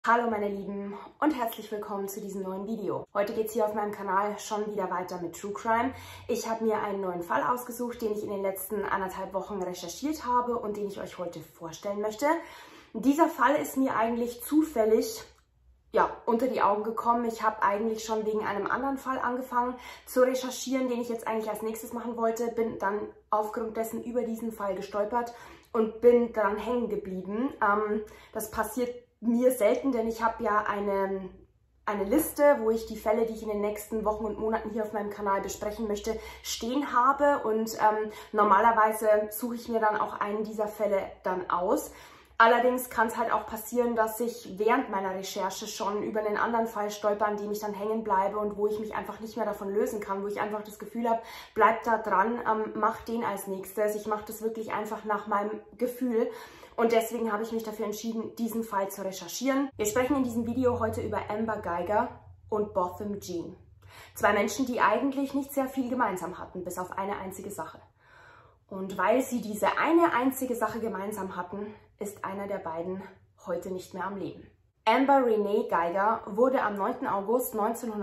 Hallo meine Lieben und herzlich willkommen zu diesem neuen Video. Heute geht es hier auf meinem Kanal schon wieder weiter mit True Crime. Ich habe mir einen neuen Fall ausgesucht, den ich in den letzten 1,5 Wochen recherchiert habe und den ich euch heute vorstellen möchte. Dieser Fall ist mir eigentlich zufällig unter die Augen gekommen. Ich habe eigentlich schon wegen einem anderen Fall angefangen zu recherchieren, den ich jetzt eigentlich als nächstes machen wollte, bin dann aufgrund dessen über diesen Fall gestolpert und bin daran hängen geblieben. Das passiert mir selten, denn ich habe ja eine Liste, wo ich die Fälle, die ich in den nächsten Wochen und Monaten hier auf meinem Kanal besprechen möchte, stehen habe. Und normalerweise suche ich mir dann auch einen dieser Fälle dann aus. Allerdings kann es halt auch passieren, dass ich während meiner Recherche schon über einen anderen Fall stolper, an dem ich dann hängen bleibe und wo ich mich einfach nicht mehr davon lösen kann, wo ich einfach das Gefühl habe, bleib da dran, mach den als nächstes. Ich mache das wirklich einfach nach meinem Gefühl. Und deswegen habe ich mich dafür entschieden, diesen Fall zu recherchieren. Wir sprechen in diesem Video heute über Amber Guyger und Botham Jean. Zwei Menschen, die eigentlich nicht sehr viel gemeinsam hatten, bis auf eine einzige Sache. Und weil sie diese eine einzige Sache gemeinsam hatten, ist einer der beiden heute nicht mehr am Leben. Amber Renee Guyger wurde am 9. August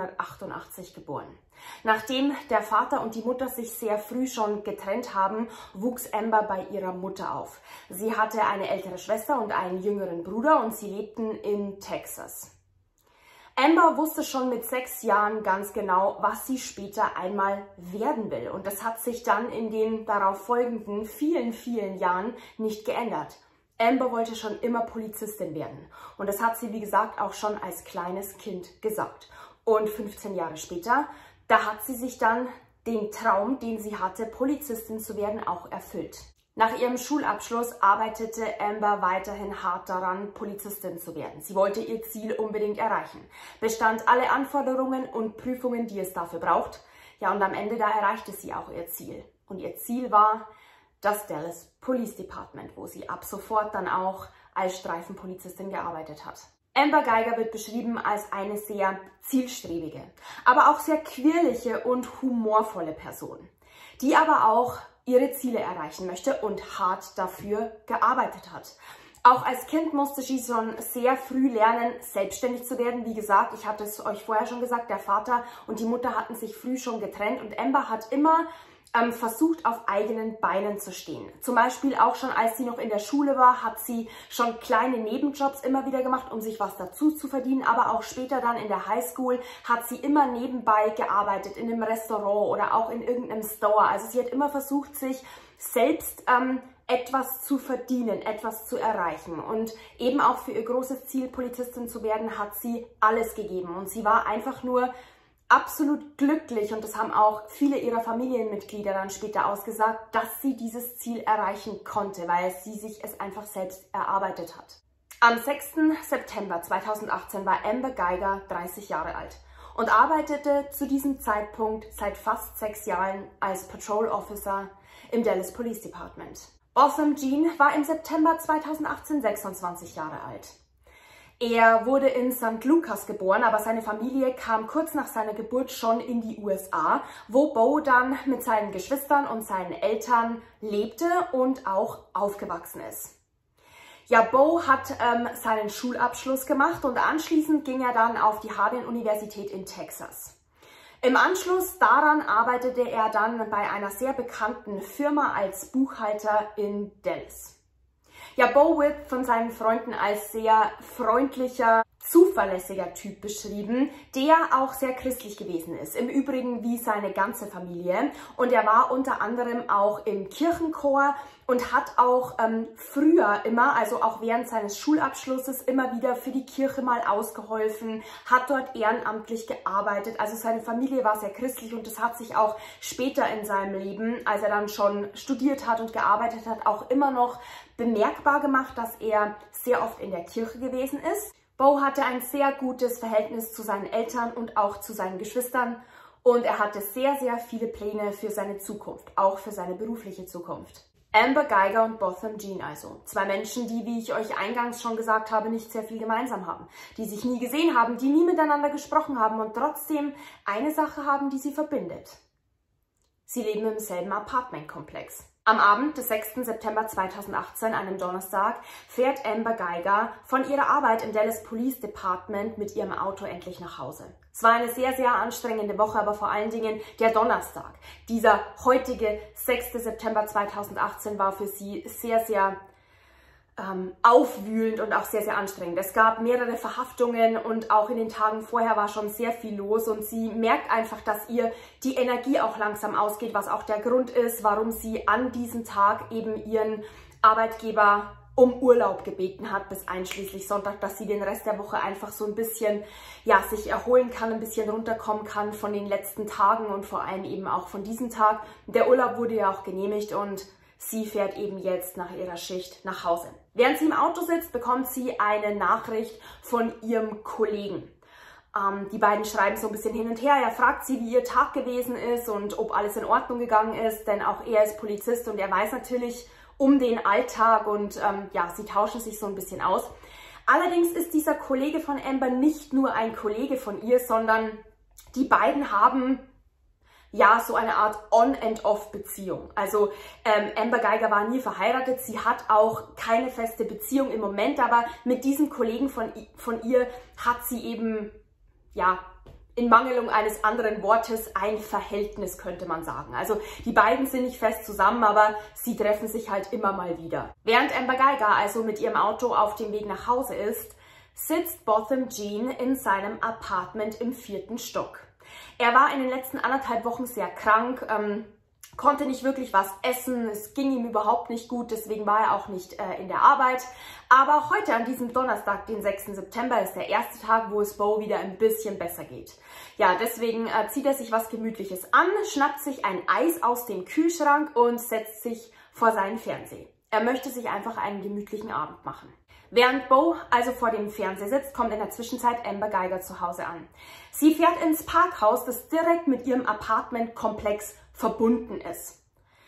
1988 geboren. Nachdem der Vater und die Mutter sich sehr früh schon getrennt haben, wuchs Amber bei ihrer Mutter auf. Sie hatte eine ältere Schwester und einen jüngeren Bruder und sie lebten in Texas. Amber wusste schon mit 6 Jahren ganz genau, was sie später einmal werden will. Und das hat sich dann in den darauf folgenden vielen Jahren nicht geändert. Amber wollte schon immer Polizistin werden. Und das hat sie, wie gesagt, auch schon als kleines Kind gesagt. Und 15 Jahre später, da hat sie sich dann den Traum, den sie hatte, Polizistin zu werden, auch erfüllt. Nach ihrem Schulabschluss arbeitete Amber weiterhin hart daran, Polizistin zu werden. Sie wollte ihr Ziel unbedingt erreichen, bestand alle Anforderungen und Prüfungen, die es dafür braucht. Ja, und am Ende da erreichte sie auch ihr Ziel. Und ihr Ziel war das Dallas Police Department, wo sie ab sofort dann auch als Streifenpolizistin gearbeitet hat. Amber Guyger wird beschrieben als eine sehr zielstrebige, aber auch sehr quirlige und humorvolle Person, die aber auch ihre Ziele erreichen möchte und hart dafür gearbeitet hat. Auch als Kind musste sie schon sehr früh lernen, selbstständig zu werden. Wie gesagt, ich hatte es euch vorher schon gesagt, der Vater und die Mutter hatten sich früh schon getrennt und Amber hat immer versucht, auf eigenen Beinen zu stehen. Zum Beispiel auch schon, als sie noch in der Schule war, hat sie schon kleine Nebenjobs immer wieder gemacht, um sich was dazu zu verdienen. Aber auch später dann in der Highschool hat sie immer nebenbei gearbeitet, in einem Restaurant oder auch in irgendeinem Store. Also sie hat immer versucht, sich selbst etwas zu verdienen, etwas zu erreichen. Und eben auch für ihr großes Ziel, Polizistin zu werden, hat sie alles gegeben. Und sie war einfach nur absolut glücklich, und das haben auch viele ihrer Familienmitglieder dann später ausgesagt, dass sie dieses Ziel erreichen konnte, weil sie sich es einfach selbst erarbeitet hat. Am 6. September 2018 war Amber Guyger 30 Jahre alt und arbeitete zu diesem Zeitpunkt seit fast 6 Jahren als Patrol Officer im Dallas Police Department. Botham Jean war im September 2018 26 Jahre alt. Er wurde in St. Lucas geboren, aber seine Familie kam kurz nach seiner Geburt schon in die USA, wo Bo dann mit seinen Geschwistern und seinen Eltern lebte und auch aufgewachsen ist. Ja, Bo hat seinen Schulabschluss gemacht und anschließend ging er dann auf die Hardin-Universität in Texas. Im Anschluss daran arbeitete er dann bei einer sehr bekannten Firma als Buchhalter in Dallas. Ja, Bo wird von seinen Freunden als sehr freundlicher, zuverlässiger Typ beschrieben, der auch sehr christlich gewesen ist. Im Übrigen wie seine ganze Familie. Und er war unter anderem auch im Kirchenchor und hat auch früher immer, also auch während seines Schulabschlusses, immer wieder für die Kirche mal ausgeholfen, hat dort ehrenamtlich gearbeitet. Also seine Familie war sehr christlich und das hat sich auch später in seinem Leben, als er dann schon studiert hat und gearbeitet hat, auch immer noch bemerkbar gemacht, dass er sehr oft in der Kirche gewesen ist. Bo hatte ein sehr gutes Verhältnis zu seinen Eltern und auch zu seinen Geschwistern und er hatte sehr viele Pläne für seine Zukunft, auch für seine berufliche Zukunft. Amber Guyger und Botham Jean also. Zwei Menschen, die, wie ich euch eingangs schon gesagt habe, nicht sehr viel gemeinsam haben, die sich nie gesehen haben, die nie miteinander gesprochen haben und trotzdem eine Sache haben, die sie verbindet. Sie leben im selben Apartmentkomplex. Am Abend des 6. September 2018, einem Donnerstag, fährt Amber Guyger von ihrer Arbeit im Dallas Police Department mit ihrem Auto endlich nach Hause. Es war eine sehr, sehr anstrengende Woche, aber vor allen Dingen der Donnerstag. Dieser heutige 6. September 2018 war für sie sehr, sehr aufwühlend und auch sehr, sehr anstrengend. Es gab mehrere Verhaftungen und auch in den Tagen vorher war schon sehr viel los und sie merkt einfach, dass ihr die Energie auch langsam ausgeht, was auch der Grund ist, warum sie an diesem Tag eben ihren Arbeitgeber um Urlaub gebeten hat, bis einschließlich Sonntag, dass sie den Rest der Woche einfach so ein bisschen, ja, sich erholen kann, ein bisschen runterkommen kann von den letzten Tagen und vor allem eben auch von diesem Tag. Der Urlaub wurde ja auch genehmigt und sie fährt eben jetzt nach ihrer Schicht nach Hause. Während sie im Auto sitzt, bekommt sie eine Nachricht von ihrem Kollegen. Die beiden schreiben so ein bisschen hin und her. Er fragt sie, wie ihr Tag gewesen ist und ob alles in Ordnung gegangen ist, denn auch er ist Polizist und er weiß natürlich um den Alltag und ja, sie tauschen sich so ein bisschen aus. Allerdings ist dieser Kollege von Amber nicht nur ein Kollege von ihr, sondern die beiden haben ja so eine Art On-and-Off-Beziehung. Also Amber Guyger war nie verheiratet, sie hat auch keine feste Beziehung im Moment, aber mit diesem Kollegen von ihr hat sie eben, ja, in Mangelung eines anderen Wortes ein Verhältnis, könnte man sagen. Also die beiden sind nicht fest zusammen, aber sie treffen sich halt immer mal wieder. Während Amber Guyger also mit ihrem Auto auf dem Weg nach Hause ist, sitzt Botham Jean in seinem Apartment im 4. Stock. Er war in den letzten 1,5 Wochen sehr krank, konnte nicht wirklich was essen, es ging ihm überhaupt nicht gut, deswegen war er auch nicht in der Arbeit. Aber heute, an diesem Donnerstag, den 6. September, ist der erste Tag, wo es Bo wieder ein bisschen besser geht. Ja, deswegen zieht er sich was Gemütliches an, schnappt sich ein Eis aus dem Kühlschrank und setzt sich vor seinen Fernseher. Er möchte sich einfach einen gemütlichen Abend machen. Während Bo also vor dem Fernseher sitzt, kommt in der Zwischenzeit Amber Guyger zu Hause an. Sie fährt ins Parkhaus, das direkt mit ihrem Apartmentkomplex verbunden ist.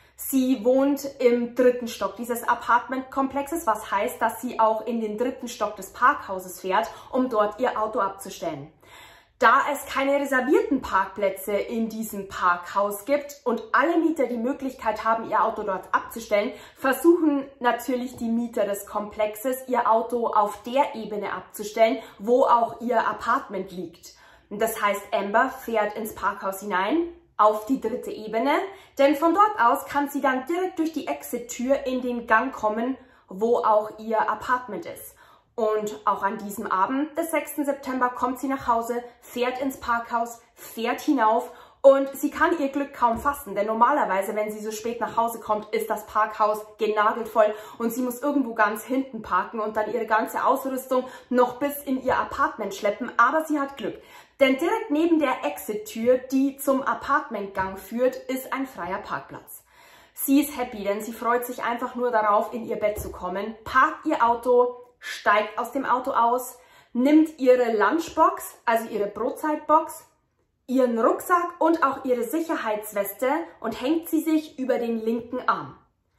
Sie wohnt im 3. Stock dieses Apartmentkomplexes, was heißt, dass sie auch in den 3. Stock des Parkhauses fährt, um dort ihr Auto abzustellen. Da es keine reservierten Parkplätze in diesem Parkhaus gibt und alle Mieter die Möglichkeit haben, ihr Auto dort abzustellen, versuchen natürlich die Mieter des Komplexes, ihr Auto auf der Ebene abzustellen, wo auch ihr Apartment liegt. Das heißt, Amber fährt ins Parkhaus hinein, auf die 3. Ebene, denn von dort aus kann sie dann direkt durch die Exit-Tür in den Gang kommen, wo auch ihr Apartment ist. Und auch an diesem Abend des 6. September kommt sie nach Hause, fährt ins Parkhaus, fährt hinauf und sie kann ihr Glück kaum fassen, denn normalerweise, wenn sie so spät nach Hause kommt, ist das Parkhaus genagelt voll und sie muss irgendwo ganz hinten parken und dann ihre ganze Ausrüstung noch bis in ihr Apartment schleppen, aber sie hat Glück. Denn direkt neben der Exit-Tür, die zum Apartmentgang führt, ist ein freier Parkplatz. Sie ist happy, denn sie freut sich einfach nur darauf, in ihr Bett zu kommen, parkt ihr Auto, steigt aus dem Auto aus, nimmt ihre Lunchbox, also ihre Brotzeitbox, ihren Rucksack und auch ihre Sicherheitsweste und hängt sie sich über den linken Arm.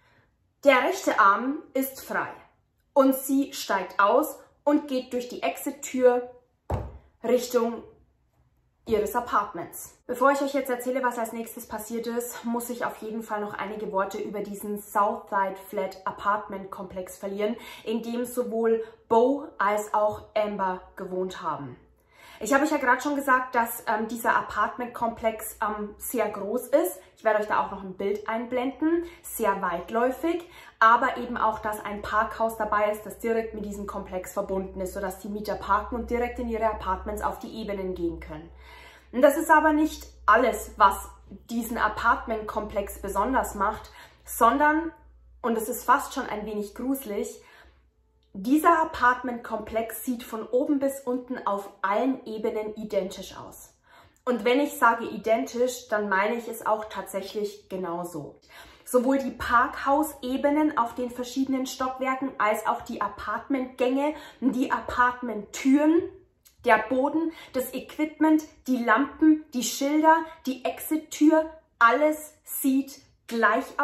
Der rechte Arm ist frei und sie steigt aus und geht durch die Exit-Tür Richtung ihres Apartments. Bevor ich euch jetzt erzähle, was als nächstes passiert ist, muss ich auf jeden Fall noch einige Worte über diesen Southside Flat Apartment Komplex verlieren, in dem sowohl Bo als auch Amber gewohnt haben. Ich habe euch ja gerade schon gesagt, dass dieser Apartmentkomplex sehr groß ist. Ich werde euch da auch noch ein Bild einblenden, sehr weitläufig, aber eben auch, dass ein Parkhaus dabei ist, das direkt mit diesem Komplex verbunden ist, sodass die Mieter parken und direkt in ihre Apartments auf die Ebenen gehen können. Und das ist aber nicht alles, was diesen Apartmentkomplex besonders macht, sondern, und es ist fast schon ein wenig gruselig, dieser Apartmentkomplex sieht von oben bis unten auf allen Ebenen identisch aus. Und wenn ich sage identisch, dann meine ich es auch tatsächlich genauso. Sowohl die Parkhausebenen auf den verschiedenen Stockwerken als auch die Apartmentgänge, die Apartmenttüren, der Boden, das Equipment, die Lampen, die Schilder, die Exit-Tür, alles sieht gleich aus,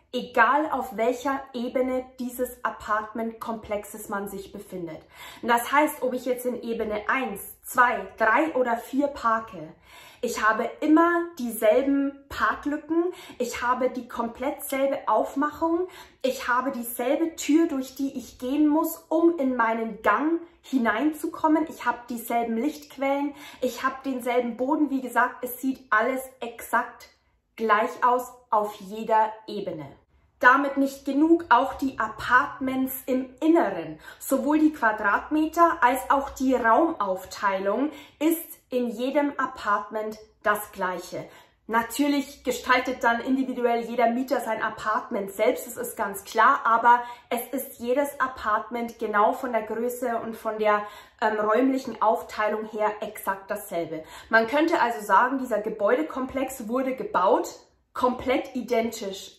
egal auf welcher Ebene dieses Apartmentkomplexes man sich befindet. Und das heißt, ob ich jetzt in Ebene 1, 2, 3 oder 4 parke, ich habe immer dieselben Parklücken, ich habe die komplett selbe Aufmachung, ich habe dieselbe Tür, durch die ich gehen muss, um in meinen Gang hineinzukommen. Ich habe dieselben Lichtquellen, ich habe denselben Boden. Wie gesagt, es sieht alles exakt gleich aus auf jeder Ebene. Damit nicht genug, auch die Apartments im Inneren, sowohl die Quadratmeter als auch die Raumaufteilung ist in jedem Apartment das Gleiche. Natürlich gestaltet dann individuell jeder Mieter sein Apartment selbst, das ist ganz klar, aber es ist jedes Apartment genau von der Größe und von der räumlichen Aufteilung her exakt dasselbe. Man könnte also sagen, dieser Gebäudekomplex wurde gebaut, komplett identisch.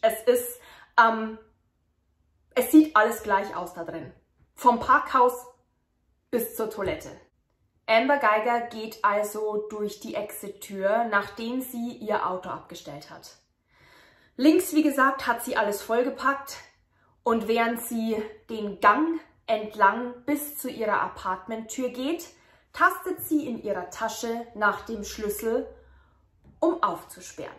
Es sieht alles gleich aus da drin. Vom Parkhaus bis zur Toilette. Amber Guyger geht also durch die Exit-Tür, nachdem sie ihr Auto abgestellt hat. Links, wie gesagt, hat sie alles vollgepackt und während sie den Gang entlang bis zu ihrer Apartmenttür geht, tastet sie in ihrer Tasche nach dem Schlüssel, um aufzusperren.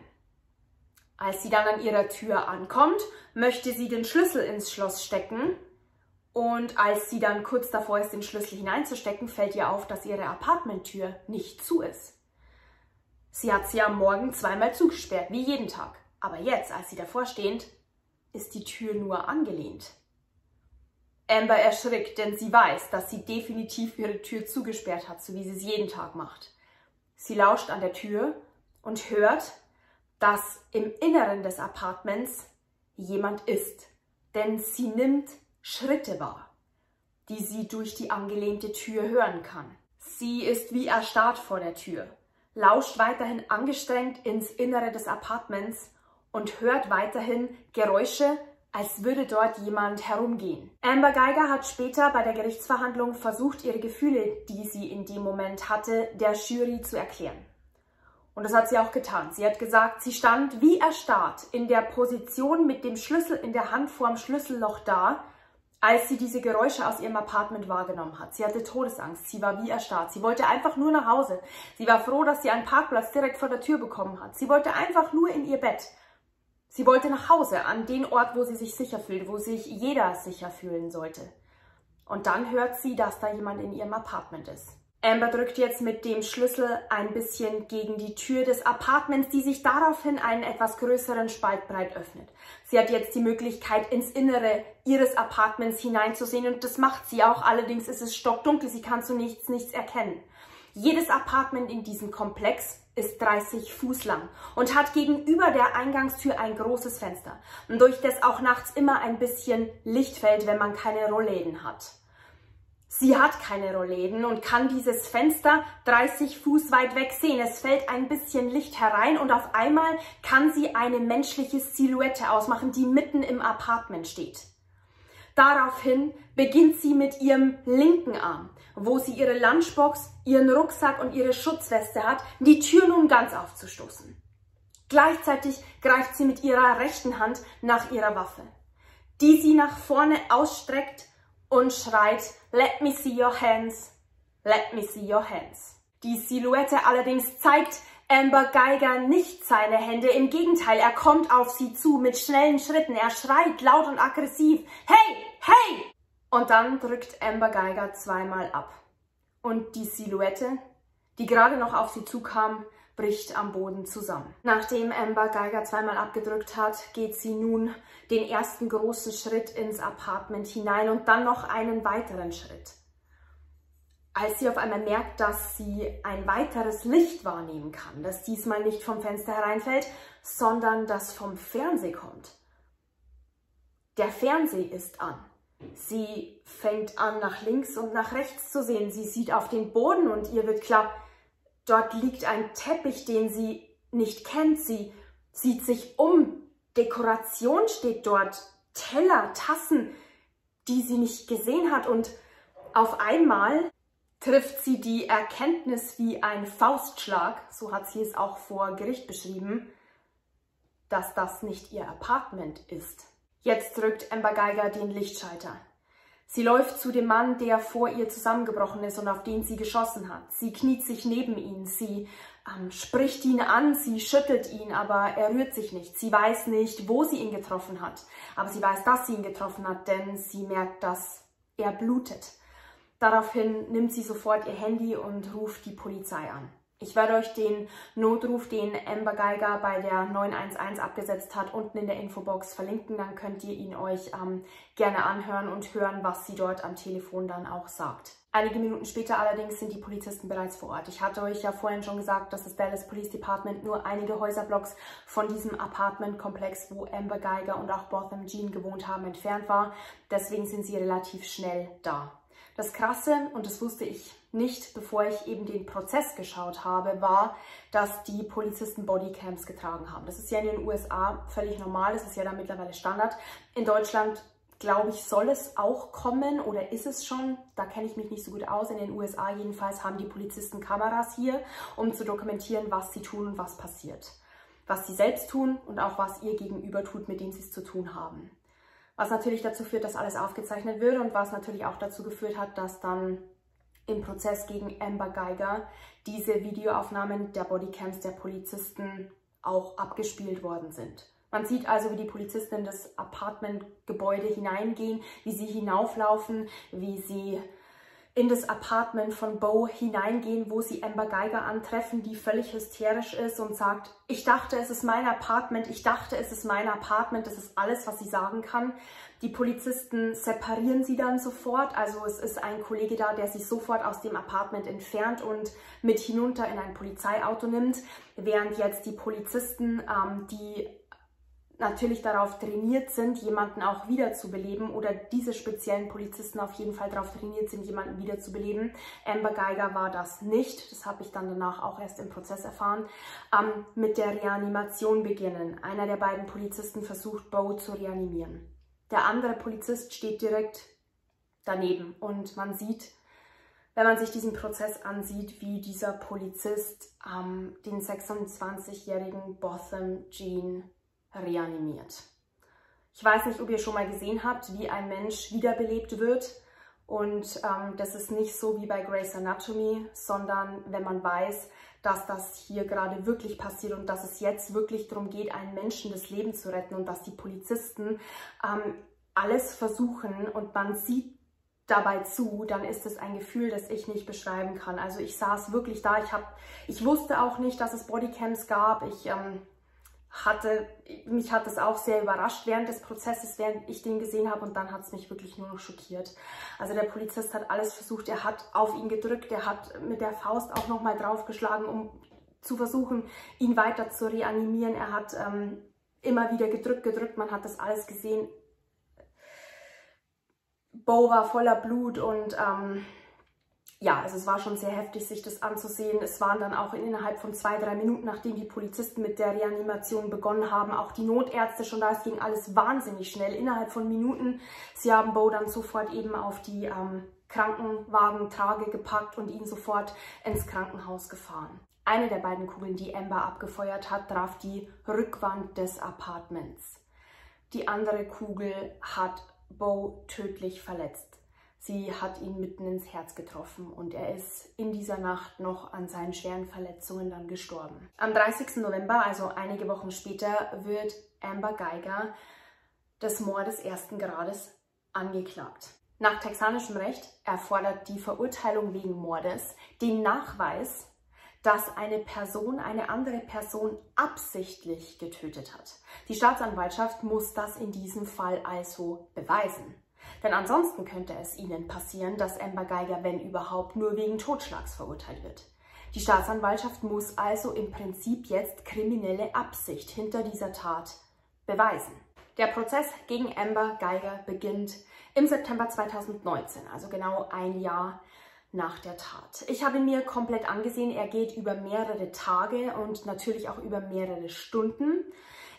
Als sie dann an ihrer Tür ankommt, möchte sie den Schlüssel ins Schloss stecken und als sie dann kurz davor ist, den Schlüssel hineinzustecken, fällt ihr auf, dass ihre Apartmenttür nicht zu ist. Sie hat sie am Morgen zweimal zugesperrt, wie jeden Tag. Aber jetzt, als sie davor steht, ist die Tür nur angelehnt. Amber erschrickt, denn sie weiß, dass sie definitiv ihre Tür zugesperrt hat, so wie sie es jeden Tag macht. Sie lauscht an der Tür und hört, dass im Inneren des Apartments jemand ist, denn sie nimmt Schritte wahr, die sie durch die angelehnte Tür hören kann. Sie ist wie erstarrt vor der Tür, lauscht weiterhin angestrengt ins Innere des Apartments und hört weiterhin Geräusche, als würde dort jemand herumgehen. Amber Guyger hat später bei der Gerichtsverhandlung versucht, ihre Gefühle, die sie in dem Moment hatte, der Jury zu erklären. Und das hat sie auch getan. Sie hat gesagt, sie stand wie erstarrt in der Position mit dem Schlüssel in der Hand vorm Schlüsselloch da, als sie diese Geräusche aus ihrem Apartment wahrgenommen hat. Sie hatte Todesangst, sie war wie erstarrt. Sie wollte einfach nur nach Hause. Sie war froh, dass sie einen Parkplatz direkt vor der Tür bekommen hat. Sie wollte einfach nur in ihr Bett. Sie wollte nach Hause, an den Ort, wo sie sich sicher fühlt, wo sich jeder sicher fühlen sollte. Und dann hört sie, dass da jemand in ihrem Apartment ist. Amber drückt jetzt mit dem Schlüssel ein bisschen gegen die Tür des Apartments, die sich daraufhin einen etwas größeren Spalt breit öffnet. Sie hat jetzt die Möglichkeit, ins Innere ihres Apartments hineinzusehen und das macht sie auch. Allerdings ist es stockdunkel, sie kann zu nichts erkennen. Jedes Apartment in diesem Komplex ist 30 Fuß lang und hat gegenüber der Eingangstür ein großes Fenster, durch das auch nachts immer ein bisschen Licht fällt, wenn man keine Rollläden hat. Sie hat keine Rollläden und kann dieses Fenster 30 Fuß weit weg sehen. Es fällt ein bisschen Licht herein und auf einmal kann sie eine menschliche Silhouette ausmachen, die mitten im Apartment steht. Daraufhin beginnt sie mit ihrem linken Arm, wo sie ihre Lunchbox, ihren Rucksack und ihre Schutzweste hat, die Tür nun ganz aufzustoßen. Gleichzeitig greift sie mit ihrer rechten Hand nach ihrer Waffe, die sie nach vorne ausstreckt und schreit, "Let me see your hands, let me see your hands." Die Silhouette allerdings zeigt Amber Guyger nicht seine Hände. Im Gegenteil, er kommt auf sie zu mit schnellen Schritten. Er schreit laut und aggressiv, "Hey, hey!" Und dann drückt Amber Guyger zweimal ab. Und die Silhouette, die gerade noch auf sie zukam, bricht am Boden zusammen. Nachdem Amber Guyger zweimal abgedrückt hat, geht sie nun den ersten großen Schritt ins Apartment hinein und dann noch einen weiteren Schritt. Als sie auf einmal merkt, dass sie ein weiteres Licht wahrnehmen kann, das diesmal nicht vom Fenster hereinfällt, sondern das vom Fernseher kommt. Der Fernseher ist an. Sie fängt an, nach links und nach rechts zu sehen. Sie sieht auf den Boden und ihr wird klar, dort liegt ein Teppich, den sie nicht kennt. Sie sieht sich um. Dekoration steht dort. Teller, Tassen, die sie nicht gesehen hat. Und auf einmal trifft sie die Erkenntnis wie ein Faustschlag, so hat sie es auch vor Gericht beschrieben. dass das nicht ihr Apartment ist. Jetzt drückt Amber Guyger den Lichtschalter. Sie läuft zu dem Mann, der vor ihr zusammengebrochen ist und auf den sie geschossen hat. Sie kniet sich neben ihn, sie spricht ihn an, sie schüttelt ihn, aber er rührt sich nicht. Sie weiß nicht, wo sie ihn getroffen hat, aber sie weiß, dass sie ihn getroffen hat, denn sie merkt, dass er blutet. Daraufhin nimmt sie sofort ihr Handy und ruft die Polizei an. Ich werde euch den Notruf, den Amber Guyger bei der 911 abgesetzt hat, unten in der Infobox verlinken. Dann könnt ihr ihn euch gerne anhören und hören, was sie dort am Telefon dann auch sagt. Einige Minuten später allerdings sind die Polizisten bereits vor Ort. Ich hatte euch ja vorhin schon gesagt, dass das Dallas Police Department nur einige Häuserblocks von diesem Apartmentkomplex, wo Amber Guyger und auch Botham Jean gewohnt haben, entfernt war. Deswegen sind sie relativ schnell da. Das Krasse, und das wusste ich nicht, bevor ich eben den Prozess geschaut habe, war, dass die Polizisten Bodycams getragen haben. Das ist ja in den USA völlig normal, das ist ja da mittlerweile Standard. In Deutschland, glaube ich, soll es auch kommen oder ist es schon, da kenne ich mich nicht so gut aus. In den USA jedenfalls haben die Polizisten Kameras hier, um zu dokumentieren, was sie tun und was passiert. Was sie selbst tun und auch was ihr Gegenüber tut, mit dem sie es zu tun haben. Was natürlich dazu führt, dass alles aufgezeichnet wird und was natürlich auch dazu geführt hat, dass dann im Prozess gegen Amber Guyger diese Videoaufnahmen der Bodycams der Polizisten auch abgespielt worden sind. Man sieht also, wie die Polizisten in das Apartmentgebäude hineingehen, wie sie hinauflaufen, wie sie in das Apartment von Bo hineingehen, wo sie Amber Guyger antreffen, die völlig hysterisch ist und sagt, ich dachte, es ist mein Apartment, ich dachte, es ist mein Apartment, das ist alles, was sie sagen kann. Die Polizisten separieren sie dann sofort, also es ist ein Kollege da, der sie sofort aus dem Apartment entfernt und mit hinunter in ein Polizeiauto nimmt, während jetzt die Polizisten, die natürlich darauf trainiert sind, jemanden auch wiederzubeleben oder diese speziellen Polizisten auf jeden Fall darauf trainiert sind, jemanden wiederzubeleben. Amber Guyger war das nicht, das habe ich dann danach auch erst im Prozess erfahren, mit der Reanimation beginnen. Einer der beiden Polizisten versucht, Bo zu reanimieren. Der andere Polizist steht direkt daneben und man sieht, wenn man sich diesen Prozess ansieht, wie dieser Polizist den 26-jährigen Botham Jean reanimiert. Ich weiß nicht, ob ihr schon mal gesehen habt, wie ein Mensch wiederbelebt wird und das ist nicht so wie bei Grey's Anatomy, sondern wenn man weiß, dass das hier gerade wirklich passiert und dass es jetzt wirklich darum geht, einen Menschen das Leben zu retten und dass die Polizisten alles versuchen und man sieht dabei zu, dann ist es ein Gefühl, das ich nicht beschreiben kann. Also ich saß wirklich da, ich wusste auch nicht, dass es Bodycams gab, mich hat es auch sehr überrascht während des Prozesses, während ich den gesehen habe und dann hat es mich wirklich nur noch schockiert. Also der Polizist hat alles versucht, er hat auf ihn gedrückt, er hat mit der Faust auch nochmal draufgeschlagen, um zu versuchen, ihn weiter zu reanimieren. Er hat immer wieder gedrückt, man hat das alles gesehen. Bo war voller Blut und ja, also es war schon sehr heftig, sich das anzusehen. Es waren dann auch innerhalb von 2-3 Minuten, nachdem die Polizisten mit der Reanimation begonnen haben, auch die Notärzte schon da. Es ging alles wahnsinnig schnell, innerhalb von Minuten. Sie haben Bo dann sofort eben auf die Krankenwagentrage gepackt und ihn sofort ins Krankenhaus gefahren. Eine der beiden Kugeln, die Amber abgefeuert hat, traf die Rückwand des Apartments. Die andere Kugel hat Bo tödlich verletzt. Sie hat ihn mitten ins Herz getroffen und er ist in dieser Nacht noch an seinen schweren Verletzungen dann gestorben. Am 30. November, also einige Wochen später, wird Amber Guyger des Mordes ersten Grades angeklagt. Nach texanischem Recht erfordert die Verurteilung wegen Mordes den Nachweis, dass eine Person eine andere Person absichtlich getötet hat. Die Staatsanwaltschaft muss das in diesem Fall also beweisen. Denn ansonsten könnte es ihnen passieren, dass Amber Guyger, wenn überhaupt, nur wegen Totschlags verurteilt wird. Die Staatsanwaltschaft muss also im Prinzip jetzt kriminelle Absicht hinter dieser Tat beweisen. Der Prozess gegen Amber Guyger beginnt im September 2019, also genau ein Jahr nach der Tat. Ich habe ihn mir komplett angesehen. Er geht über mehrere Tage und natürlich auch über mehrere Stunden.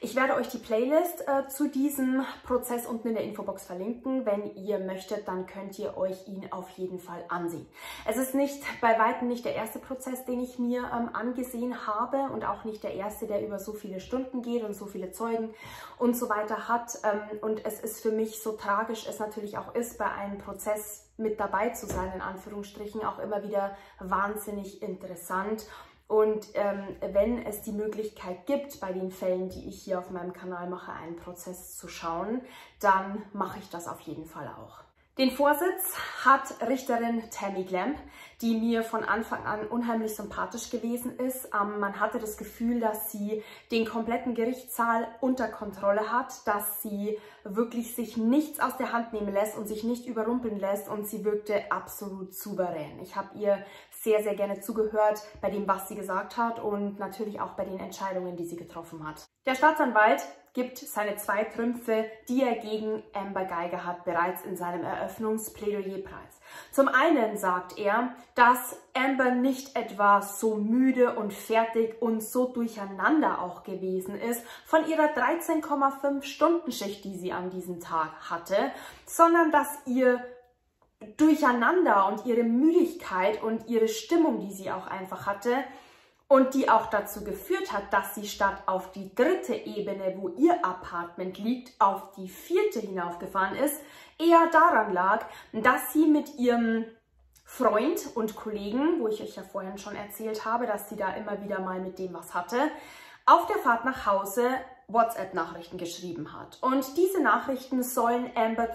Ich werde euch die Playlist zu diesem Prozess unten in der Infobox verlinken. Wenn ihr möchtet, dann könnt ihr euch ihn auf jeden Fall ansehen. Es ist bei weitem nicht der erste Prozess, den ich mir angesehen habe und auch nicht der erste, der über so viele Stunden geht und so viele Zeugen und so weiter hat. Und es ist für mich, so tragisch es natürlich auch ist, bei einem Prozess mit dabei zu sein, in Anführungsstrichen, auch immer wieder wahnsinnig interessant. Und wenn es die Möglichkeit gibt, bei den Fällen, die ich hier auf meinem Kanal mache, einen Prozess zu schauen, dann mache ich das auf jeden Fall auch. Den Vorsitz hat Richterin Tammy Glamp, die mir von Anfang an unheimlich sympathisch gewesen ist. Man hatte das Gefühl, dass sie den kompletten Gerichtssaal unter Kontrolle hat, dass sie wirklich sich nichts aus der Hand nehmen lässt und sich nicht überrumpeln lässt, und sie wirkte absolut souverän. Ich habe ihr sehr, sehr gerne zugehört bei dem, was sie gesagt hat, und natürlich auch bei den Entscheidungen, die sie getroffen hat. Der Staatsanwalt gibt seine 2 Trümpfe, die er gegen Amber Guyger hat, bereits in seinem Eröffnungsplädoyer preis. Zum einen sagt er, dass Amber nicht etwa so müde und fertig und so durcheinander auch gewesen ist von ihrer 13,5 Stunden Schicht, die sie an diesem Tag hatte, sondern dass ihr Durcheinander und ihre Müdigkeit und ihre Stimmung, die sie auch einfach hatte, und die auch dazu geführt hat, dass sie statt auf die 3. Ebene, wo ihr Apartment liegt, auf die 4. hinaufgefahren ist, eher daran lag, dass sie mit ihrem Freund und Kollegen, wo ich euch ja vorhin schon erzählt habe, dass sie da immer wieder mal mit dem was hatte, auf der Fahrt nach Hause WhatsApp-Nachrichten geschrieben hat. Und diese Nachrichten sollen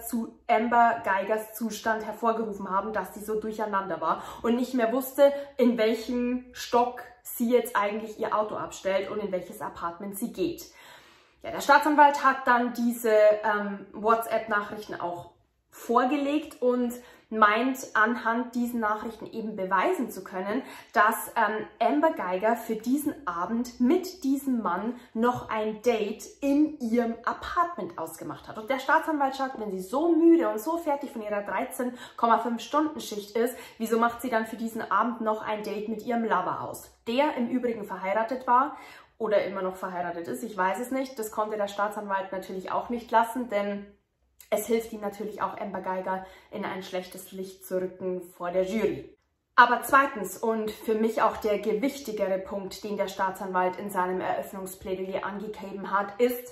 Amber Guygers Zustand hervorgerufen haben, dass sie so durcheinander war und nicht mehr wusste, in welchem Stock sie jetzt eigentlich ihr Auto abstellt und in welches Apartment sie geht. Ja, der Staatsanwalt hat dann diese WhatsApp-Nachrichten auch vorgelegt und meint, anhand diesen Nachrichten eben beweisen zu können, dass Amber Guyger für diesen Abend mit diesem Mann noch ein Date in ihrem Apartment ausgemacht hat. Und der Staatsanwalt sagt, wenn sie so müde und so fertig von ihrer 13,5 Stunden Schicht ist, wieso macht sie dann für diesen Abend noch ein Date mit ihrem Lover aus, der im Übrigen verheiratet war oder immer noch verheiratet ist, ich weiß es nicht. Das konnte der Staatsanwalt natürlich auch nicht lassen, denn es hilft ihm natürlich auch, Amber Guyger in ein schlechtes Licht zu rücken vor der Jury. Aber zweitens und für mich auch der gewichtigere Punkt, den der Staatsanwalt in seinem Eröffnungsplädoyer angegeben hat, ist,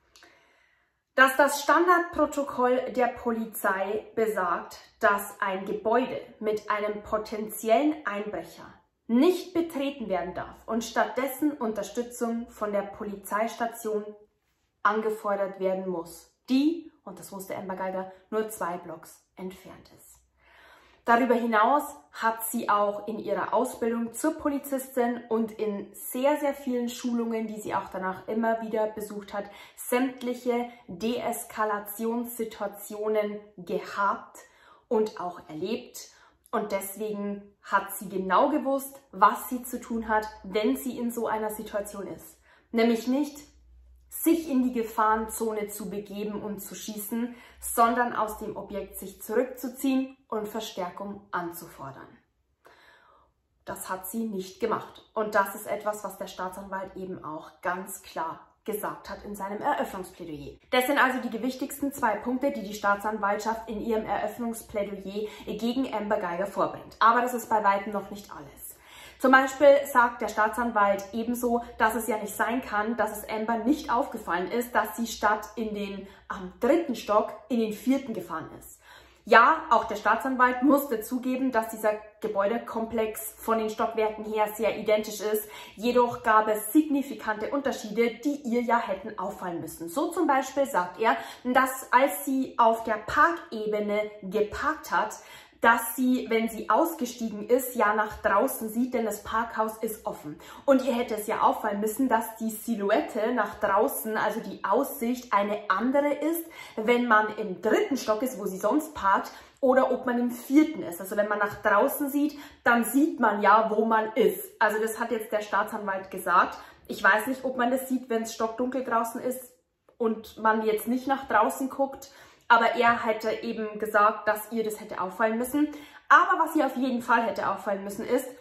dass das Standardprotokoll der Polizei besagt, dass ein Gebäude mit einem potenziellen Einbrecher nicht betreten werden darf und stattdessen Unterstützung von der Polizeistation angefordert werden muss, die, und das wusste Amber Guyger, nur 2 Blocks entfernt ist. Darüber hinaus hat sie auch in ihrer Ausbildung zur Polizistin und in sehr, sehr vielen Schulungen, die sie auch danach immer wieder besucht hat, sämtliche Deeskalationssituationen gehabt und auch erlebt. Und deswegen hat sie genau gewusst, was sie zu tun hat, wenn sie in so einer Situation ist. Nämlich nicht sich in die Gefahrenzone zu begeben und zu schießen, sondern aus dem Objekt sich zurückzuziehen und Verstärkung anzufordern. Das hat sie nicht gemacht. Und das ist etwas, was der Staatsanwalt eben auch ganz klar gesagt hat in seinem Eröffnungsplädoyer. Das sind also die gewichtigsten 2 Punkte, die die Staatsanwaltschaft in ihrem Eröffnungsplädoyer gegen Amber Guyger vorbringt. Aber das ist bei weitem noch nicht alles. Zum Beispiel sagt der Staatsanwalt ebenso, dass es ja nicht sein kann, dass es Amber nicht aufgefallen ist, dass sie statt in den 3. Stock in den 4. gefahren ist. Ja, auch der Staatsanwalt musste zugeben, dass dieser Gebäudekomplex von den Stockwerken her sehr identisch ist. Jedoch gab es signifikante Unterschiede, die ihr ja hätten auffallen müssen. So zum Beispiel sagt er, dass als sie auf der Parkebene geparkt hat, dass sie, wenn sie ausgestiegen ist, ja nach draußen sieht, denn das Parkhaus ist offen. Und ihr hätte es ja auffallen müssen, dass die Silhouette nach draußen, also die Aussicht, eine andere ist, wenn man im 3. Stock ist, wo sie sonst parkt, oder ob man im 4. ist. Also wenn man nach draußen sieht, dann sieht man ja, wo man ist. Also das hat jetzt der Staatsanwalt gesagt. Ich weiß nicht, ob man das sieht, wenn es stockdunkel draußen ist und man jetzt nicht nach draußen guckt. Aber er hätte eben gesagt, dass ihr das hätte auffallen müssen. Aber was ihr auf jeden Fall hätte auffallen müssen ist,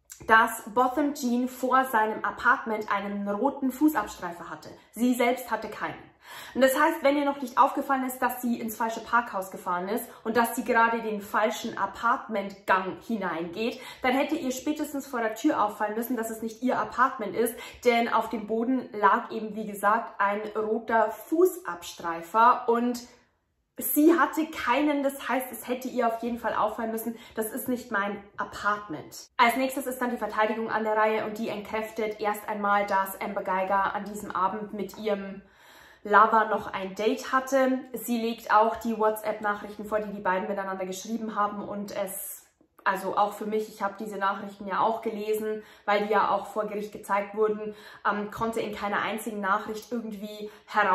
dass Botham Jean vor seinem Apartment einen roten Fußabstreifer hatte. Sie selbst hatte keinen. Und das heißt, wenn ihr noch nicht aufgefallen ist, dass sie ins falsche Parkhaus gefahren ist und dass sie gerade den falschen Apartmentgang hineingeht, dann hätte ihr spätestens vor der Tür auffallen müssen, dass es nicht ihr Apartment ist, denn auf dem Boden lag eben, wie gesagt, ein roter Fußabstreifer und sie hatte keinen, das heißt, es hätte ihr auf jeden Fall auffallen müssen, das ist nicht mein Apartment. Als nächstes ist dann die Verteidigung an der Reihe und die entkräftet erst einmal, dass Amber Guyger an diesem Abend mit ihrem Lover noch ein Date hatte. Sie legt auch die WhatsApp-Nachrichten vor, die die beiden miteinander geschrieben haben und also auch für mich, ich habe diese Nachrichten ja auch gelesen, weil die ja auch vor Gericht gezeigt wurden, konnte in keiner einzigen Nachricht irgendwie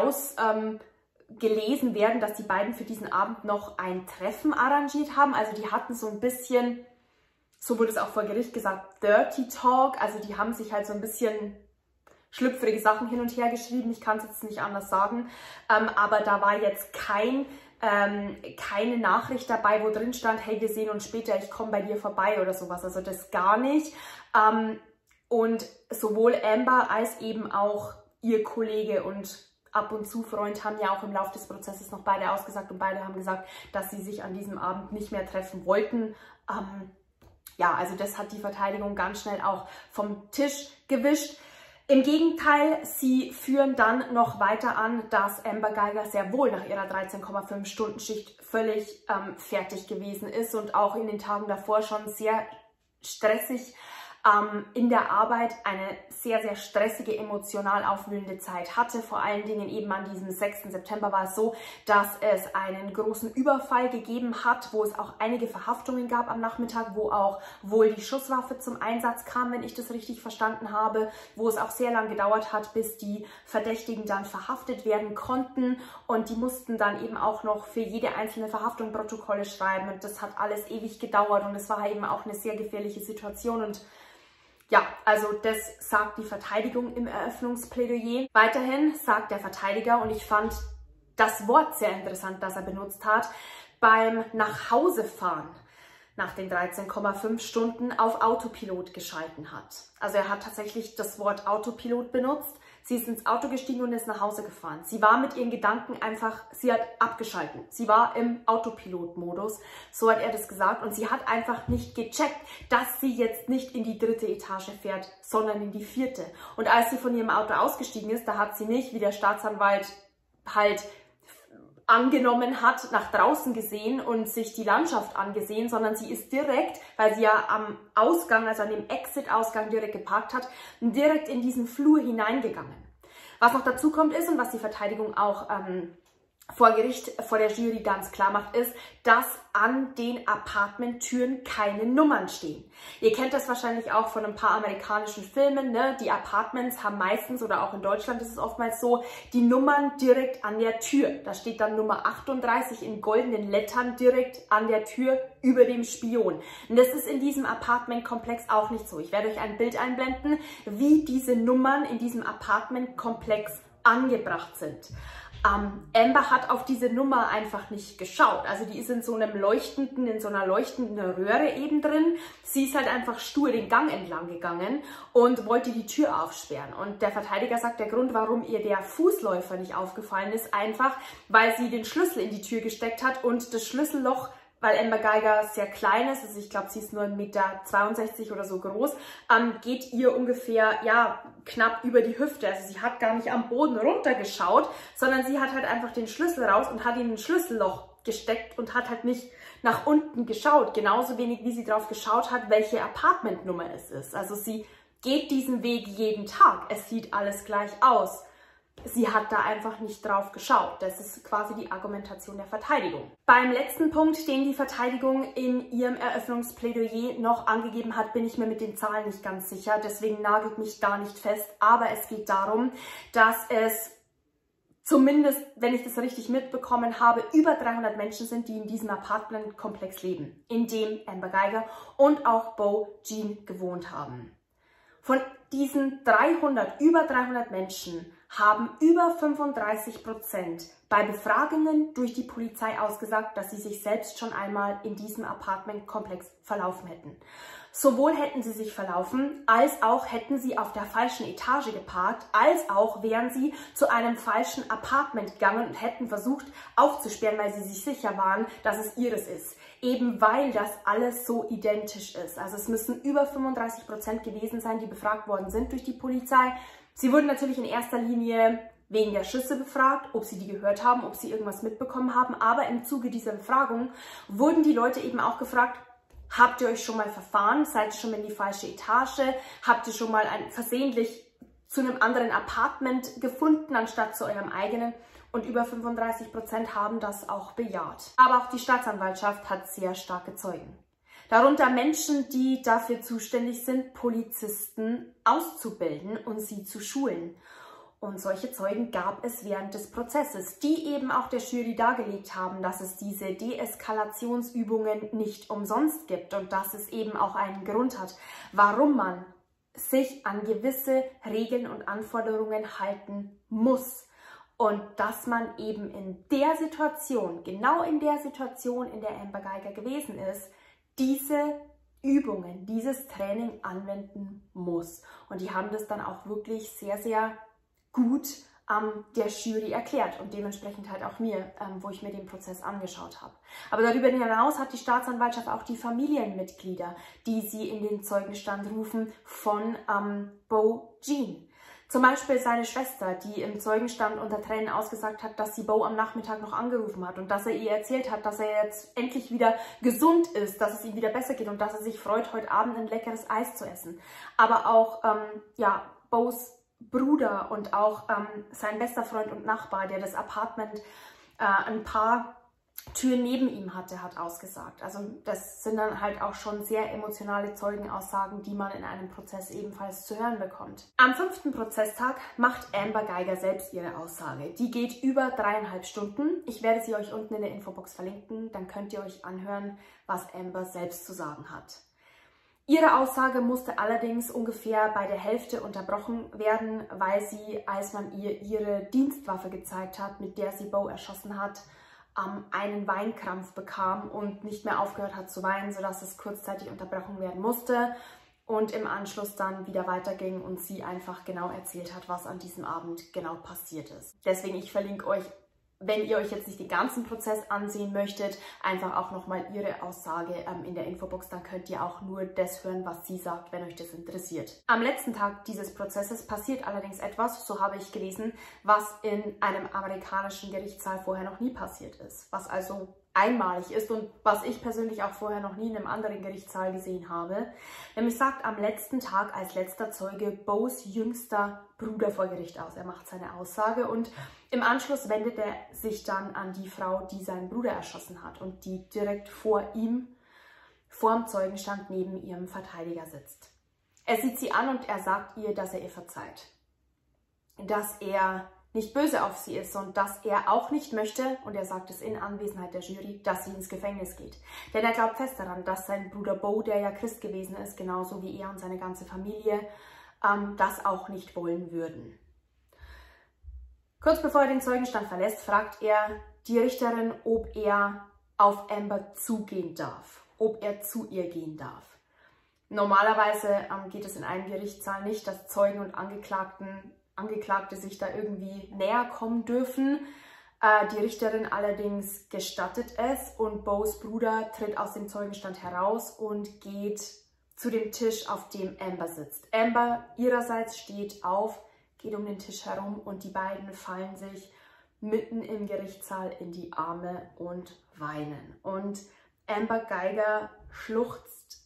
gelesen werden, dass die beiden für diesen Abend noch ein Treffen arrangiert haben. Also die hatten so ein bisschen, so wurde es auch vor Gericht gesagt, Dirty Talk. Also die haben sich halt so ein bisschen schlüpfrige Sachen hin und her geschrieben. Ich kann es jetzt nicht anders sagen. Aber da war jetzt keine Nachricht dabei, wo drin stand, hey, wir sehen uns später, ich komme bei dir vorbei oder sowas. Also das gar nicht. Und sowohl Amber als eben auch ihr Kollege und ab und zu Freund haben ja auch im Laufe des Prozesses noch beide ausgesagt und beide haben gesagt, dass sie sich an diesem Abend nicht mehr treffen wollten. Ja, also das hat die Verteidigung ganz schnell auch vom Tisch gewischt. Im Gegenteil, sie führen dann noch weiter an, dass Amber Guyger sehr wohl nach ihrer 13,5-Stunden-Schicht völlig fertig gewesen ist und auch in den Tagen davor schon sehr stressig in der Arbeit eine sehr, sehr stressige, emotional aufwühlende Zeit hatte. Vor allen Dingen eben an diesem 6. September war es so, dass es einen großen Überfall gegeben hat, wo es auch einige Verhaftungen gab am Nachmittag, wo auch wohl die Schusswaffe zum Einsatz kam, wenn ich das richtig verstanden habe, wo es auch sehr lange gedauert hat, bis die Verdächtigen dann verhaftet werden konnten und die mussten dann eben auch noch für jede einzelne Verhaftung Protokolle schreiben und das hat alles ewig gedauert und es war eben auch eine sehr gefährliche Situation und ja, also das sagt die Verteidigung im Eröffnungsplädoyer. Weiterhin sagt der Verteidiger, und ich fand das Wort sehr interessant, das er benutzt hat, beim Nachhausefahren nach den 13,5 Stunden auf Autopilot geschalten hat. Also er hat tatsächlich das Wort Autopilot benutzt. Sie ist ins Auto gestiegen und ist nach Hause gefahren. Sie war mit ihren Gedanken einfach, sie hat abgeschalten. Sie war im Autopilot-Modus, so hat er das gesagt. Und sie hat einfach nicht gecheckt, dass sie jetzt nicht in die 3. Etage fährt, sondern in die 4. Und als sie von ihrem Auto ausgestiegen ist, da hat sie nicht, wie der Staatsanwalt halt angenommen hat, nach draußen gesehen und sich die Landschaft angesehen, sondern sie ist direkt, weil sie ja am Ausgang, also an dem Exit-Ausgang direkt geparkt hat, direkt in diesen Flur hineingegangen. Was noch dazu kommt ist und was die Verteidigung auch vor Gericht, vor der Jury ganz klar macht, ist, dass an den Apartmenttüren keine Nummern stehen. Ihr kennt das wahrscheinlich auch von ein paar amerikanischen Filmen, ne? Die Apartments haben meistens, oder auch in Deutschland ist es oftmals so, die Nummern direkt an der Tür. Da steht dann Nummer 38 in goldenen Lettern direkt an der Tür über dem Spion. Und das ist in diesem Apartmentkomplex auch nicht so. Ich werde euch ein Bild einblenden, wie diese Nummern in diesem Apartmentkomplex angebracht sind. Amber hat auf diese Nummer einfach nicht geschaut. Also die ist in so einer leuchtenden Röhre eben drin. Sie ist halt einfach stur den Gang entlang gegangen und wollte die Tür aufsperren. Und der Verteidiger sagt, der Grund, warum ihr der Fußläufer nicht aufgefallen ist, einfach, weil sie den Schlüssel in die Tür gesteckt hat und das Schlüsselloch, weil Amber Guyger sehr klein ist, also ich glaube, sie ist nur 1,62 Meter oder so groß, geht ihr ungefähr, ja, knapp über die Hüfte. Also sie hat gar nicht am Boden runtergeschaut, sondern sie hat halt einfach den Schlüssel raus und hat ihn in ein Schlüsselloch gesteckt und hat halt nicht nach unten geschaut. Genauso wenig, wie sie drauf geschaut hat, welche Apartmentnummer es ist. Also sie geht diesen Weg jeden Tag. Es sieht alles gleich aus. Sie hat da einfach nicht drauf geschaut. Das ist quasi die Argumentation der Verteidigung. Beim letzten Punkt, den die Verteidigung in ihrem Eröffnungsplädoyer noch angegeben hat, bin ich mir mit den Zahlen nicht ganz sicher. Deswegen nagelt mich da nicht fest. Aber es geht darum, dass es zumindest, wenn ich das richtig mitbekommen habe, über 300 Menschen sind, die in diesem Apartmentkomplex leben, in dem Amber Guyger und auch Bo Jean gewohnt haben. Von diesen über 300 Menschen haben über 35% bei Befragungen durch die Polizei ausgesagt, dass sie sich selbst schon einmal in diesem Apartmentkomplex verlaufen hätten. Sowohl hätten sie sich verlaufen, als auch hätten sie auf der falschen Etage geparkt, als auch wären sie zu einem falschen Apartment gegangen und hätten versucht aufzusperren, weil sie sich sicher waren, dass es ihres ist. Eben weil das alles so identisch ist. Also es müssen über 35% gewesen sein, die befragt worden sind durch die Polizei. Sie wurden natürlich in erster Linie wegen der Schüsse befragt, ob sie die gehört haben, ob sie irgendwas mitbekommen haben. Aber im Zuge dieser Befragung wurden die Leute eben auch gefragt, habt ihr euch schon mal verfahren? Seid ihr schon mal in die falsche Etage? Habt ihr schon mal versehentlich zu einem anderen Apartment gefunden, anstatt zu eurem eigenen? Und über 35% haben das auch bejaht. Aber auch die Staatsanwaltschaft hat sehr starke Zeugen. Darunter Menschen, die dafür zuständig sind, Polizisten auszubilden und sie zu schulen. Und solche Zeugen gab es während des Prozesses, die eben auch der Jury dargelegt haben, dass es diese Deeskalationsübungen nicht umsonst gibt und dass es eben auch einen Grund hat, warum man sich an gewisse Regeln und Anforderungen halten muss. Und dass man eben in der Situation, genau in der Situation, in der Amber Guyger gewesen ist, diese Übungen, dieses Training anwenden muss. Und die haben das dann auch wirklich sehr, sehr gut der Jury erklärt und dementsprechend halt auch mir, wo ich mir den Prozess angeschaut habe. Aber darüber hinaus hat die Staatsanwaltschaft auch die Familienmitglieder, die sie in den Zeugenstand rufen, von Bo Jean. Zum Beispiel seine Schwester, die im Zeugenstand unter Tränen ausgesagt hat, dass sie Bo am Nachmittag noch angerufen hat und dass er ihr erzählt hat, dass er jetzt endlich wieder gesund ist, dass es ihm wieder besser geht und dass er sich freut, heute Abend ein leckeres Eis zu essen. Aber auch Bos Bruder und auch sein bester Freund und Nachbar, der das Apartment ein paar Türen neben ihm hatte, hat ausgesagt. Also das sind dann halt auch schon sehr emotionale Zeugenaussagen, die man in einem Prozess ebenfalls zu hören bekommt. Am 5. Prozesstag macht Amber Guyger selbst ihre Aussage. Die geht über 3,5 Stunden. Ich werde sie euch unten in der Infobox verlinken, dann könnt ihr euch anhören, was Amber selbst zu sagen hat. Ihre Aussage musste allerdings ungefähr bei der Hälfte unterbrochen werden, weil sie, als man ihr ihre Dienstwaffe gezeigt hat, mit der sie Bo erschossen hat, einen Weinkrampf bekam und nicht mehr aufgehört hat zu weinen, sodass es kurzzeitig unterbrochen werden musste und im Anschluss dann wieder weiterging und sie einfach genau erzählt hat, was an diesem Abend genau passiert ist. Deswegen, ich verlinke euch, wenn ihr euch jetzt nicht den ganzen Prozess ansehen möchtet, einfach auch nochmal ihre Aussage in der Infobox, dann könnt ihr auch nur das hören, was sie sagt, wenn euch das interessiert. Am letzten Tag dieses Prozesses passiert allerdings etwas, so habe ich gelesen, was in einem amerikanischen Gerichtssaal vorher noch nie passiert ist, was also einmalig ist und was ich persönlich auch vorher noch nie in einem anderen Gerichtssaal gesehen habe. Nämlich sagt am letzten Tag als letzter Zeuge Bos jüngster Bruder vor Gericht aus. Er macht seine Aussage und im Anschluss wendet er sich dann an die Frau, die seinen Bruder erschossen hat und die direkt vor ihm, vor dem Zeugenstand neben ihrem Verteidiger sitzt. Er sieht sie an und er sagt ihr, dass er ihr verzeiht. Dass er nicht böse auf sie ist und dass er auch nicht möchte, und er sagt es in Anwesenheit der Jury, dass sie ins Gefängnis geht. Denn er glaubt fest daran, dass sein Bruder Bo, der ja Christ gewesen ist, genauso wie er und seine ganze Familie, das auch nicht wollen würden. Kurz bevor er den Zeugenstand verlässt, fragt er die Richterin, ob er auf Amber zugehen darf, ob er zu ihr gehen darf. Normalerweise geht es in einem Gerichtssaal nicht, dass Zeugen und Angeklagte sich da irgendwie näher kommen dürfen. Die Richterin allerdings gestattet es und Bos Bruder tritt aus dem Zeugenstand heraus und geht zu dem Tisch, auf dem Amber sitzt. Amber ihrerseits steht auf, geht um den Tisch herum und die beiden fallen sich mitten im Gerichtssaal in die Arme und weinen. Und Amber Guyger schluchzt.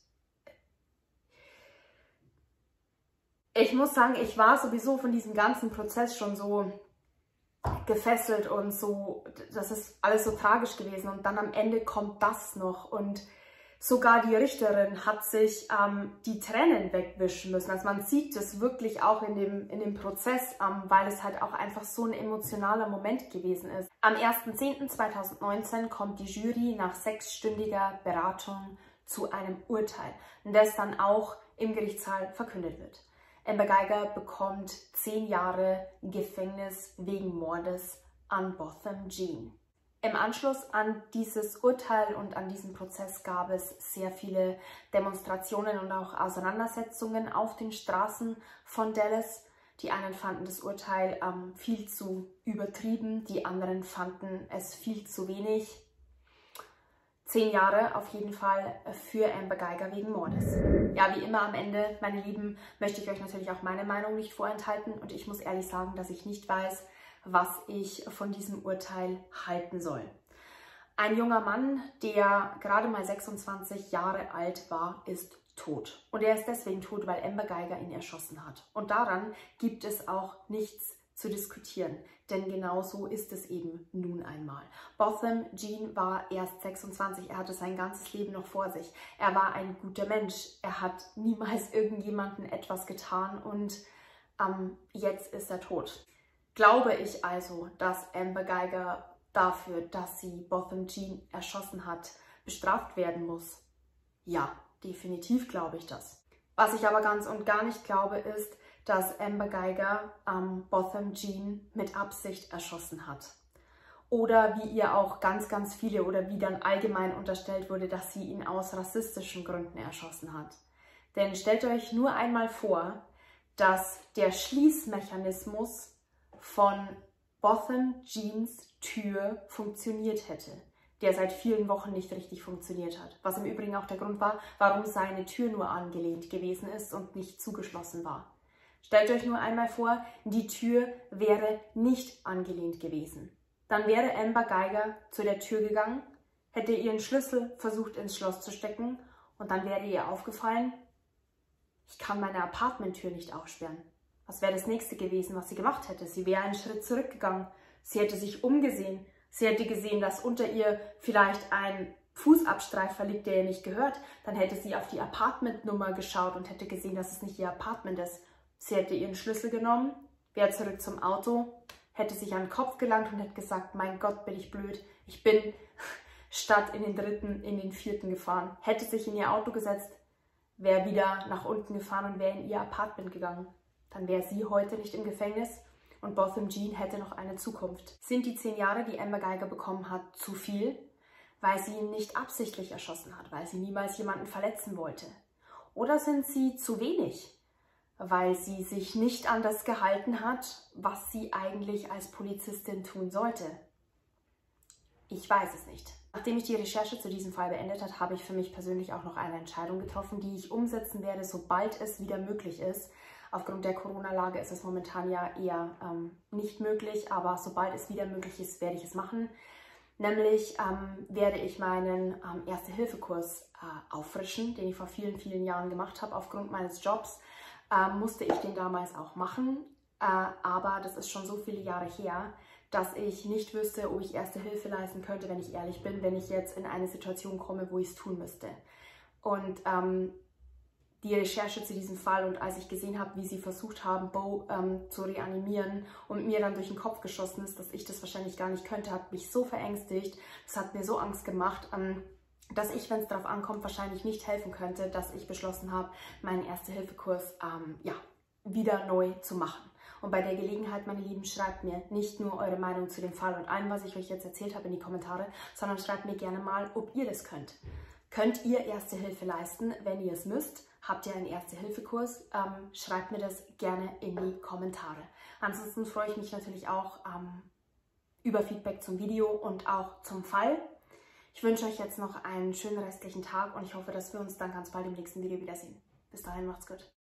Ich muss sagen, ich war sowieso von diesem ganzen Prozess schon so gefesselt und so, das ist alles so tragisch gewesen und dann am Ende kommt das noch und sogar die Richterin hat sich die Tränen wegwischen müssen. Also man sieht das wirklich auch in dem Prozess, weil es halt auch einfach so ein emotionaler Moment gewesen ist. Am 1.10.2019 kommt die Jury nach 6-stündiger Beratung zu einem Urteil, das dann auch im Gerichtssaal verkündet wird. Amber Guyger bekommt 10 Jahre Gefängnis wegen Mordes an Botham Jean. Im Anschluss an dieses Urteil und an diesen Prozess gab es sehr viele Demonstrationen und auch Auseinandersetzungen auf den Straßen von Dallas. Die einen fanden das Urteil viel zu übertrieben, die anderen fanden es viel zu wenig. 10 Jahre auf jeden Fall für Amber Guyger wegen Mordes. Ja, wie immer am Ende, meine Lieben, möchte ich euch natürlich auch meine Meinung nicht vorenthalten und ich muss ehrlich sagen, dass ich nicht weiß, was ich von diesem Urteil halten soll. Ein junger Mann, der gerade mal 26 Jahre alt war, ist tot. Und er ist deswegen tot, weil Amber Guyger ihn erschossen hat. Und daran gibt es auch nichts zu diskutieren, denn genau so ist es eben nun einmal. Botham Jean war erst 26, er hatte sein ganzes Leben noch vor sich. Er war ein guter Mensch, er hat niemals irgendjemandem etwas getan und jetzt ist er tot. Glaube ich also, dass Amber Guyger dafür, dass sie Botham Jean erschossen hat, bestraft werden muss? Ja, definitiv glaube ich das. Was ich aber ganz und gar nicht glaube, ist, dass Amber Guyger Botham Jean mit Absicht erschossen hat. Oder wie ihr auch ganz viele oder wie dann allgemein unterstellt wurde, dass sie ihn aus rassistischen Gründen erschossen hat. Denn stellt euch nur einmal vor, dass der Schließmechanismus von Botham Jeans Tür funktioniert hätte, der seit vielen Wochen nicht richtig funktioniert hat. Was im Übrigen auch der Grund war, warum seine Tür nur angelehnt gewesen ist und nicht zugeschlossen war. Stellt euch nur einmal vor, die Tür wäre nicht angelehnt gewesen. Dann wäre Amber Guyger zu der Tür gegangen, hätte ihren Schlüssel versucht ins Schloss zu stecken und dann wäre ihr aufgefallen, ich kann meine Apartmenttür nicht aufsperren. Was wäre das nächste gewesen, was sie gemacht hätte? Sie wäre einen Schritt zurückgegangen. Sie hätte sich umgesehen. Sie hätte gesehen, dass unter ihr vielleicht ein Fußabstreifer liegt, der ihr nicht gehört. Dann hätte sie auf die Apartmentnummer geschaut und hätte gesehen, dass es nicht ihr Apartment ist. Sie hätte ihren Schlüssel genommen, wäre zurück zum Auto, hätte sich an den Kopf gelangt und hätte gesagt, mein Gott, bin ich blöd. Ich bin statt in den 3. in den 4. gefahren. Hätte sich in ihr Auto gesetzt, wäre wieder nach unten gefahren und wäre in ihr Apartment gegangen. Dann wäre sie heute nicht im Gefängnis und Botham Jean hätte noch eine Zukunft. Sind die 10 Jahre, die Amber Guyger bekommen hat, zu viel, weil sie ihn nicht absichtlich erschossen hat, weil sie niemals jemanden verletzen wollte? Oder sind sie zu wenig, weil sie sich nicht an das gehalten hat, was sie eigentlich als Polizistin tun sollte? Ich weiß es nicht. Nachdem ich die Recherche zu diesem Fall beendet habe, habe ich für mich persönlich auch noch eine Entscheidung getroffen, die ich umsetzen werde, sobald es wieder möglich ist. Aufgrund der Corona-Lage ist es momentan ja eher nicht möglich, aber sobald es wieder möglich ist, werde ich es machen. Nämlich werde ich meinen Erste-Hilfe-Kurs auffrischen, den ich vor vielen Jahren gemacht habe. Aufgrund meines Jobs musste ich den damals auch machen, aber das ist schon so viele Jahre her, dass ich nicht wüsste, ob ich Erste Hilfe leisten könnte, wenn ich ehrlich bin, wenn ich jetzt in eine Situation komme, wo ich es tun müsste. Und die Recherche zu diesem Fall und als ich gesehen habe, wie sie versucht haben, Bo zu reanimieren und mir dann durch den Kopf geschossen ist, dass ich das wahrscheinlich gar nicht könnte, hat mich so verängstigt, das hat mir so Angst gemacht, dass ich, wenn es darauf ankommt, wahrscheinlich nicht helfen könnte, dass ich beschlossen habe, meinen Erste-Hilfe-Kurs wieder neu zu machen. Und bei der Gelegenheit, meine Lieben, schreibt mir nicht nur eure Meinung zu dem Fall und allem, was ich euch jetzt erzählt habe, in die Kommentare, sondern schreibt mir gerne mal, ob ihr das könnt. Könnt ihr Erste Hilfe leisten, wenn ihr es müsst? Habt ihr einen Erste-Hilfe-Kurs? Schreibt mir das gerne in die Kommentare. Ansonsten freue ich mich natürlich auch über Feedback zum Video und auch zum Fall. Ich wünsche euch jetzt noch einen schönen restlichen Tag und ich hoffe, dass wir uns dann ganz bald im nächsten Video wiedersehen. Bis dahin, macht's gut.